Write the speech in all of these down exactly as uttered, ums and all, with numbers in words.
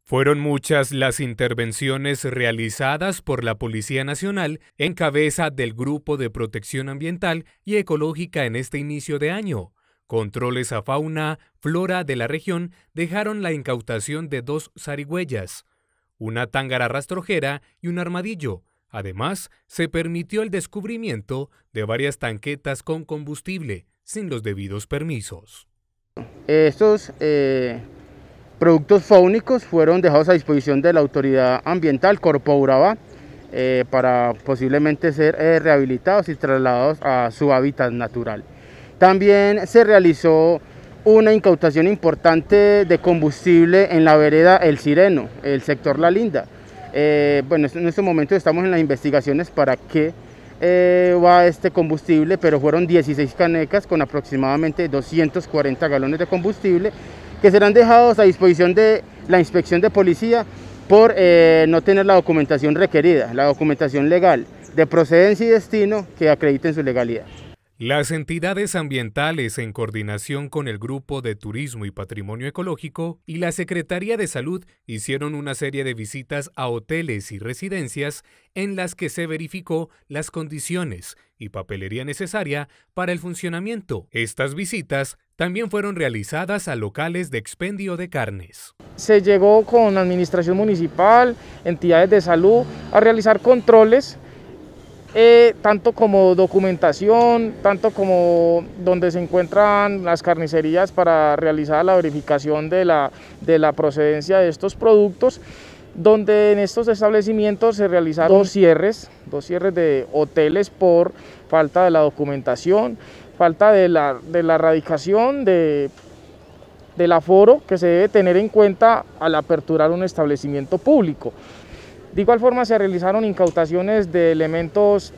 Fueron muchas las intervenciones realizadas por la Policía Nacional en cabeza del Grupo de Protección Ambiental y Ecológica en este inicio de año. Controles a fauna, flora de la región dejaron la incautación de dos zarigüeyas, una tángara rastrojera y un armadillo. Además, se permitió el descubrimiento de varias tanquetas con combustible sin los debidos permisos. Estos eh... productos faunícoos fueron dejados a disposición de la autoridad ambiental Corpo Urabá eh, para posiblemente ser eh, rehabilitados y trasladados a su hábitat natural. También se realizó una incautación importante de combustible en la vereda El Sireno, el sector La Linda. Eh, bueno, en este momento estamos en las investigaciones para qué eh, va este combustible, pero fueron dieciséis canecas con aproximadamente doscientos cuarenta galones de combustible que serán dejados a disposición de la inspección de policía por eh, no tener la documentación requerida, la documentación legal de procedencia y destino que acrediten su legalidad. Las entidades ambientales, en coordinación con el Grupo de Turismo y Patrimonio Ecológico y la Secretaría de Salud, hicieron una serie de visitas a hoteles y residencias en las que se verificó las condiciones y papelería necesaria para el funcionamiento. Estas visitas también fueron realizadas a locales de expendio de carnes. Se llegó con la administración municipal, entidades de salud, a realizar controles, eh, tanto como documentación, tanto como donde se encuentran las carnicerías para realizar la verificación de la, de la procedencia de estos productos, donde en estos establecimientos se realizaron dos cierres, dos cierres de hoteles por falta de la documentación, falta de la, de la erradicación de, del aforo que se debe tener en cuenta al aperturar un establecimiento público. De igual forma se realizaron incautaciones de elementos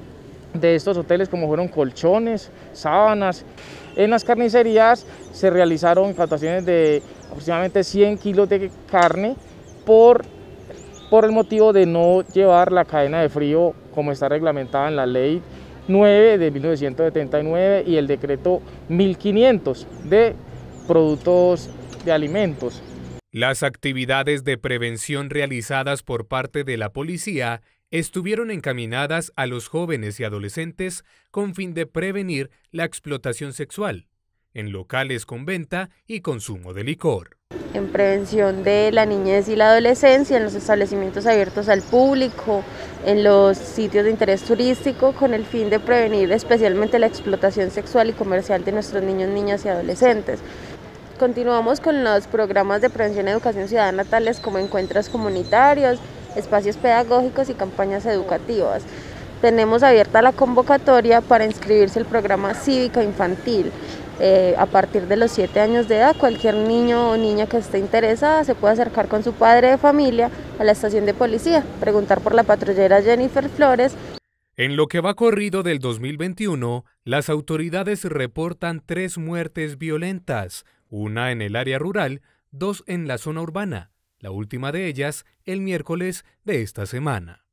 de estos hoteles como fueron colchones, sábanas. En las carnicerías se realizaron incautaciones de aproximadamente cien kilos de carne por, por el motivo de no llevar la cadena de frío como está reglamentada en la ley nueve de mil novecientos setenta y nueve y el decreto mil quinientos de productos de alimentos. Las actividades de prevención realizadas por parte de la policía estuvieron encaminadas a los jóvenes y adolescentes con fin de prevenir la explotación sexual en locales con venta y consumo de licor. En prevención de la niñez y la adolescencia, en los establecimientos abiertos al público, en los sitios de interés turístico, con el fin de prevenir especialmente la explotación sexual y comercial de nuestros niños, niñas y adolescentes. Continuamos con los programas de prevención y educación ciudadana tales como encuentros comunitarios, espacios pedagógicos y campañas educativas. Tenemos abierta la convocatoria para inscribirse al programa cívica infantil. Eh, a partir de los siete años de edad, cualquier niño o niña que esté interesada se puede acercar con su padre de familia a la estación de policía, preguntar por la patrullera Jennifer Flores. En lo que va corrido del dos mil veintiuno, las autoridades reportan tres muertes violentas, una en el área rural, dos en la zona urbana, la última de ellas el miércoles de esta semana.